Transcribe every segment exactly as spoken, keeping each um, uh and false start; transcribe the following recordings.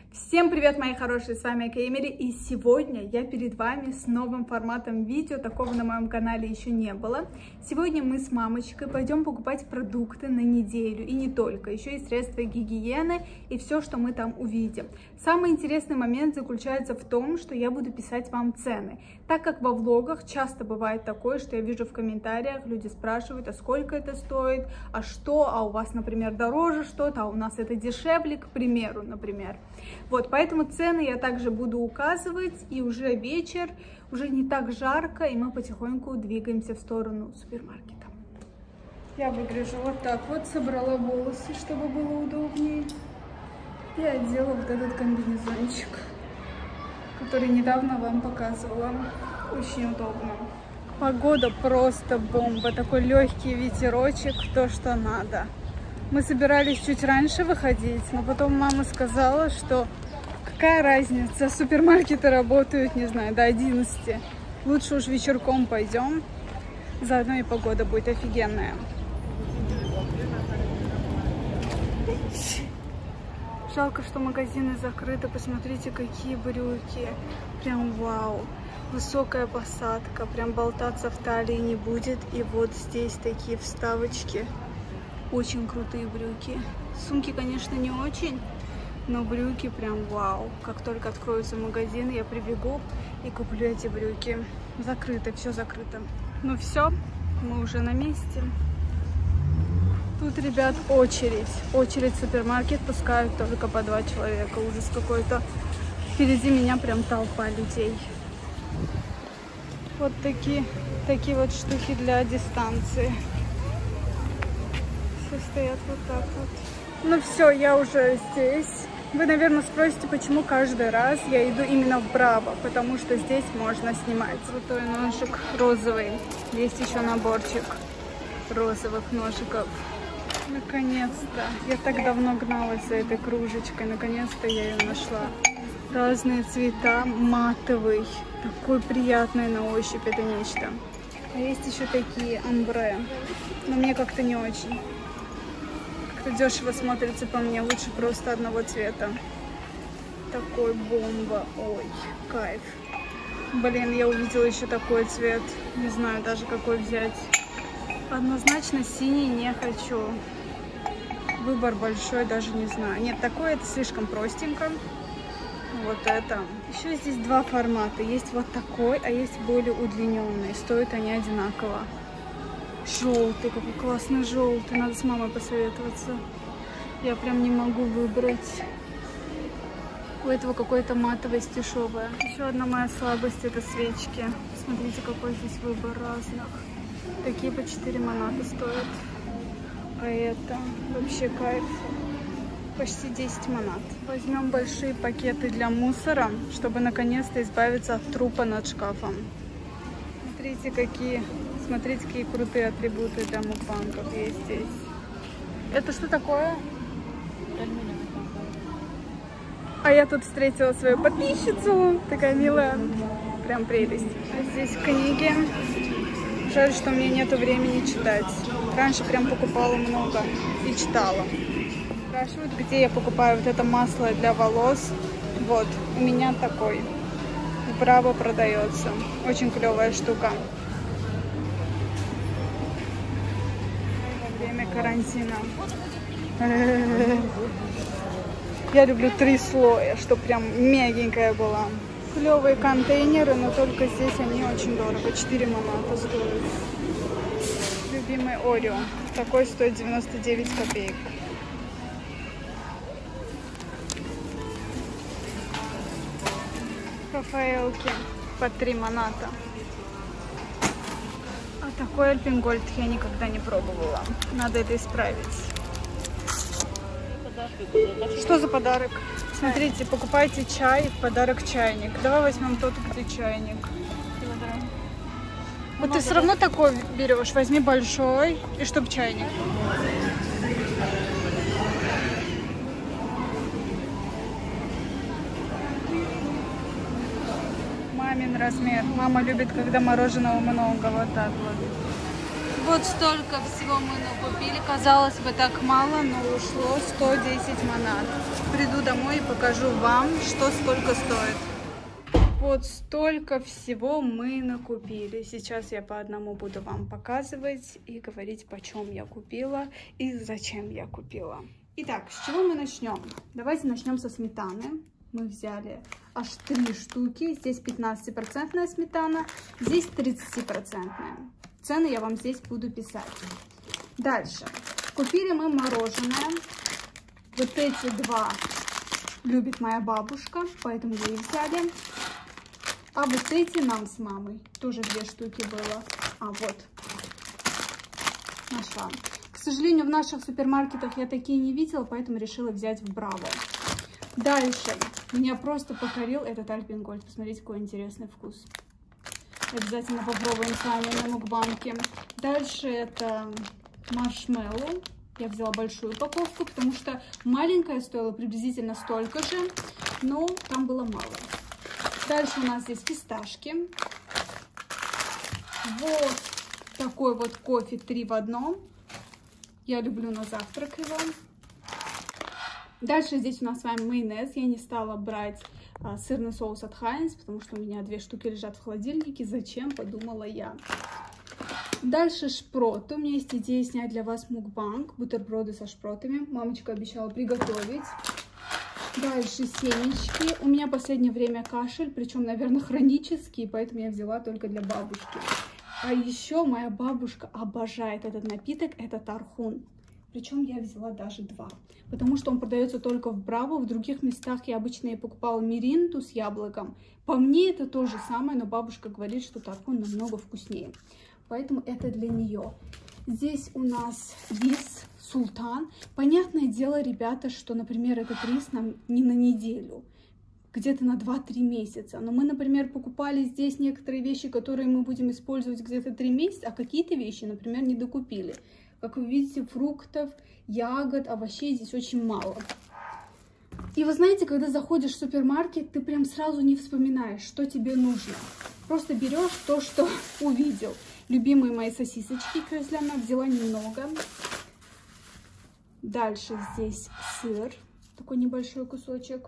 Всем привет, мои хорошие, с вами Эмили, и сегодня я перед вами с новым форматом видео, такого на моем канале еще не было. Сегодня мы с мамочкой пойдем покупать продукты на неделю, и не только, еще и средства гигиены, и все, что мы там увидим. Самый интересный момент заключается в том, что я буду писать вам цены, так как во влогах часто бывает такое, что я вижу в комментариях, люди спрашивают, а сколько это стоит, а что, а у вас, например, дороже что-то, а у нас это дешевле, к примеру, например. Вот, поэтому цены я также буду указывать, и уже вечер, уже не так жарко, и мы потихоньку двигаемся в сторону супермаркета. Я выгляжу вот так вот, собрала волосы, чтобы было удобнее, и одела вот этот комбинезончик, который недавно вам показывала. Очень удобно. Погода просто бомба, такой легкий ветерочек, то, что надо. Мы собирались чуть раньше выходить, но потом мама сказала, что какая разница, супермаркеты работают, не знаю, до одиннадцати. Лучше уж вечерком пойдем, заодно и погода будет офигенная. Жалко, что магазины закрыты, посмотрите, какие брюки, прям вау. Высокая посадка, прям болтаться в талии не будет, и вот здесь такие вставочки. Очень крутые брюки. Сумки, конечно, не очень, но брюки прям вау. Как только откроются магазины, я прибегу и куплю эти брюки. Закрыто, все закрыто. Ну все, мы уже на месте. Тут, ребят, очередь. Очередь в супермаркет пускают только по два человека. Ужас какой-то. Впереди меня прям толпа людей. Вот такие, такие вот штуки для дистанции. Стоят вот так вот. Ну все, я уже здесь. Вы, наверное, спросите, почему каждый раз я иду именно в Браво, потому что здесь можно снимать. Крутой ножик розовый. Есть еще наборчик розовых ножиков. Наконец-то. Я так давно гналась за этой кружечкой. Наконец-то я ее нашла. Разные цвета, матовый. Такой приятный на ощупь, это нечто. А есть еще такие амбре. Но мне как-то не очень. Дешево смотрится по мне, лучше просто одного цвета. Такой бомба, ой, кайф. Блин, я увидела еще такой цвет, не знаю даже какой взять. Однозначно синий не хочу. Выбор большой, даже не знаю. Нет, такой это слишком простенько. Вот это. Еще здесь два формата. Есть вот такой, а есть более удлиненный. Стоят они одинаково. Желтый, какой классный желтый. Надо с мамой посоветоваться. Я прям не могу выбрать. У этого какой-то матовость дешевая. Еще одна моя слабость — это свечки. Смотрите, какой здесь выбор разных. Такие по четыре монаты стоят. А это вообще кайф. Почти десять монат. Возьмем большие пакеты для мусора, чтобы наконец-то избавиться от трупа над шкафом. Смотрите, какие... Смотрите, какие крутые атрибуты для мукбангов есть здесь. Это что такое? А я тут встретила свою подписчицу. Такая милая. Прям прелесть. А здесь книги. Жаль, что у меня нету времени читать. Раньше прям покупала много и читала. Спрашивают, где я покупаю вот это масло для волос. Вот, у меня такой. В Браво продается. Очень клевая штука. Карантина. Я люблю три слоя, чтобы прям мягенькая была. Клевые контейнеры, но только здесь они очень дорого. четыре монаты стоят. Любимый Орео. Такой стоит девяносто девять копеек. Рафаэлки по три моната. Такой Альпенгольд я никогда не пробовала. Надо это исправить. Что за подарок? Смотрите, покупайте чай, в подарок чайник. Давай возьмем тот, где чайник. Вот ты все равно такой берешь. Возьми большой, и чтоб чайник. Мамин размер. Мама любит, когда мороженого много. Вот так вот. Вот столько всего мы накупили. Казалось бы, так мало, но ушло сто десять манат. Приду домой и покажу вам, что сколько стоит. Вот столько всего мы накупили. Сейчас я по одному буду вам показывать и говорить, почем я купила и зачем я купила. Итак, с чего мы начнем? Давайте начнем со сметаны. Мы взяли аж три штуки. Здесь пятнадцатипроцентная сметана, здесь тридцатипроцентная. Цены я вам здесь буду писать. Дальше. Купили мы мороженое. Вот эти два любит моя бабушка, поэтому ей взяли. А вот эти нам с мамой. Тоже две штуки было. А, вот. Нашла. К сожалению, в наших супермаркетах я такие не видела, поэтому решила взять в Браво. Дальше. Меня просто покорил этот Альпенгольд. Посмотрите, какой интересный вкус. Обязательно попробуем с вами на мукбанке. Дальше это маршмеллоу. Я взяла большую упаковку, потому что маленькая стоила приблизительно столько же, но там было мало. Дальше у нас здесь фисташки. Вот такой вот кофе три в одном. Я люблю на завтрак его. Дальше здесь у нас с вами майонез. Я не стала брать а, сырный соус от Хайнс, потому что у меня две штуки лежат в холодильнике. Зачем, подумала я. Дальше шпроты. У меня есть идея снять для вас мукбанг. Бутерброды со шпротами. Мамочка обещала приготовить. Дальше семечки. У меня в последнее время кашель, причем, наверное, хронический, поэтому я взяла только для бабушки. А еще моя бабушка обожает этот напиток, это тархун. Причем я взяла даже два, потому что он продается только в Браво. В других местах я обычно я покупала миринду с яблоком. По мне это то же самое, но бабушка говорит, что тархун намного вкуснее. Поэтому это для нее. Здесь у нас рис султан. Понятное дело, ребята, что, например, этот рис нам не на неделю, где-то на два-три месяца. Но мы, например, покупали здесь некоторые вещи, которые мы будем использовать где-то три месяца, а какие-то вещи, например, не докупили. Как вы видите, фруктов, ягод, овощей здесь очень мало. И вы знаете, когда заходишь в супермаркет, ты прям сразу не вспоминаешь, что тебе нужно. Просто берешь то, что увидел. Любимые мои сосисочки крезляна взяла немного. Дальше здесь сыр, такой небольшой кусочек.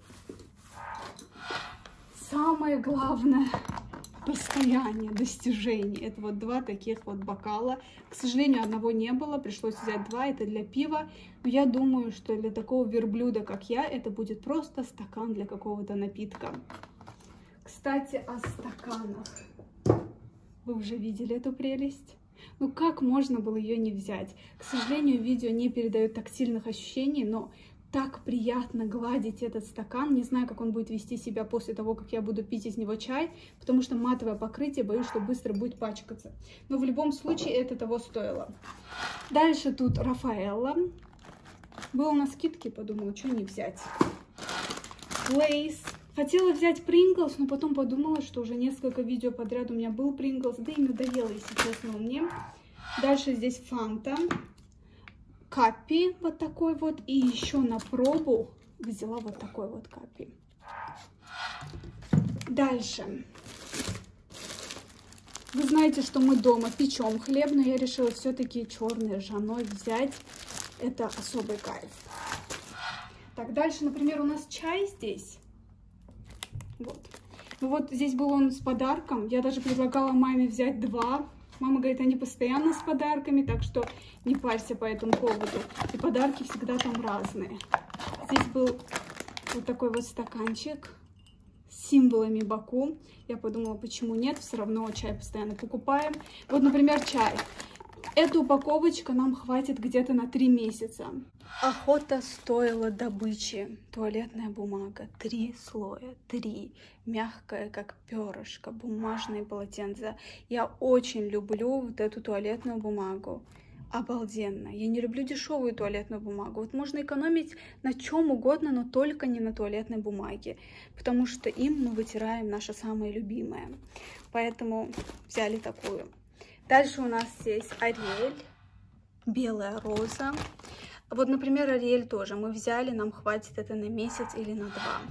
Самое главное расстояние, достижение. Это вот два таких вот бокала. К сожалению, одного не было, пришлось взять два, это для пива. Но я думаю, что для такого верблюда, как я, это будет просто стакан для какого-то напитка. Кстати, о стаканах. Вы уже видели эту прелесть? Ну как можно было ее не взять? К сожалению, видео не передает тактильных ощущений, но так приятно гладить этот стакан. Не знаю, как он будет вести себя после того, как я буду пить из него чай, потому что матовое покрытие, боюсь, что быстро будет пачкаться. Но в любом случае это того стоило. Дальше тут Рафаэлло. Было на скидке, подумала, что не взять. Лейс. Хотела взять Принглс, но потом подумала, что уже несколько видео подряд у меня был Принглс, да и надоело, если честно, мне. Дальше здесь Фанта. Каппи вот такой вот. И еще на пробу взяла вот такой вот каппи. Дальше. Вы знаете, что мы дома печем хлеб, но я решила все-таки черный ржаной взять. Это особый кайф. Так, дальше, например, у нас чай здесь. Вот. Ну вот здесь был он с подарком. Я даже предлагала маме взять два. Мама говорит, они постоянно с подарками, так что не парься по этому поводу. И подарки всегда там разные. Здесь был вот такой вот стаканчик с символами Баку. Я подумала, почему нет, все равно чай постоянно покупаем. Вот, например, чай. Эта упаковочка нам хватит где-то на три месяца. Охота стоила добычи. Туалетная бумага. Три слоя. Три. Мягкая, как перышко. Бумажные полотенца. Я очень люблю вот эту туалетную бумагу. Обалденно. Я не люблю дешевую туалетную бумагу. Вот можно экономить на чем угодно, но только не на туалетной бумаге. Потому что им мы вытираем наше самое любимое. Поэтому взяли такую. Дальше у нас есть Ариэль, белая роза. Вот, например, Ариэль тоже мы взяли, нам хватит это на месяц или на два.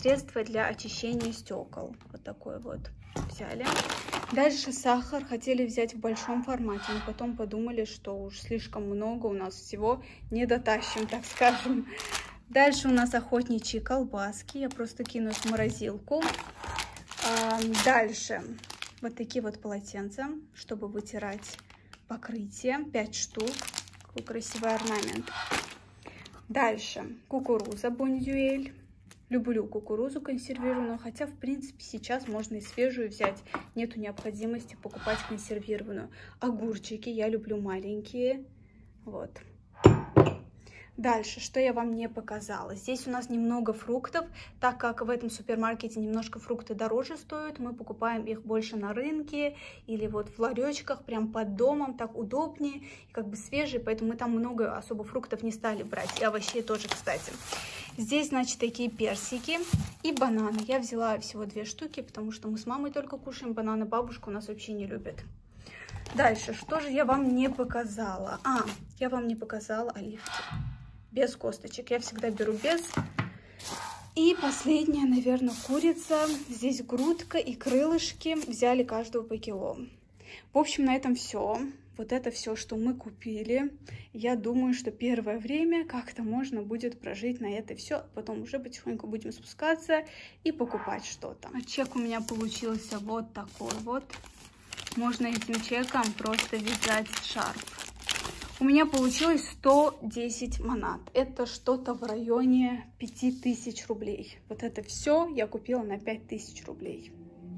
средство для очищения стекол. Вот такое вот взяли. Дальше сахар хотели взять в большом формате, но потом подумали, что уж слишком много у нас всего, не дотащим, так скажем. Дальше у нас охотничьи колбаски, я просто кину их в морозилку. А, дальше вот такие вот полотенца, чтобы вытирать покрытие, пять штук, какой красивый орнамент. Дальше кукуруза бондюэль. Люблю кукурузу консервированную, хотя, в принципе, сейчас можно и свежую взять. Нету необходимости покупать консервированную. Огурчики я люблю маленькие. Вот. Дальше, что я вам не показала. Здесь у нас немного фруктов. Так как в этом супермаркете немножко фрукты дороже стоят, мы покупаем их больше на рынке или вот в ларечках, прям под домом. Так удобнее и как бы свежие, поэтому мы там много особо фруктов не стали брать. И овощей тоже, кстати. Здесь, значит, такие персики и бананы. Я взяла всего две штуки, потому что мы с мамой только кушаем бананы. Бабушка у нас вообще не любит. Дальше, что же я вам не показала? А, я вам не показала оливки. Без косточек. Я всегда беру без. И последняя, наверное, курица. Здесь грудка и крылышки. Взяли каждого по кило. В общем, на этом все. Вот это все, что мы купили. Я думаю, что первое время как-то можно будет прожить на это все. Потом уже потихоньку будем спускаться и покупать что-то. А чек у меня получился вот такой вот. Можно этим чеком просто вязать шарф. У меня получилось сто десять монат. Это что-то в районе пяти тысяч рублей. Вот это все я купила на пять тысяч рублей.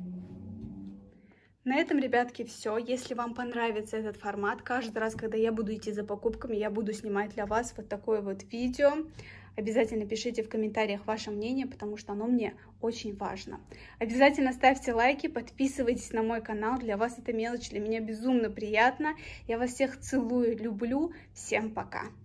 На этом, ребятки, все. Если вам понравится этот формат, каждый раз, когда я буду идти за покупками, я буду снимать для вас вот такое вот видео. Обязательно пишите в комментариях ваше мнение, потому что оно мне очень важно. Обязательно ставьте лайки, подписывайтесь на мой канал. Для вас это мелочь, для меня безумно приятно. Я вас всех целую, люблю. Всем пока!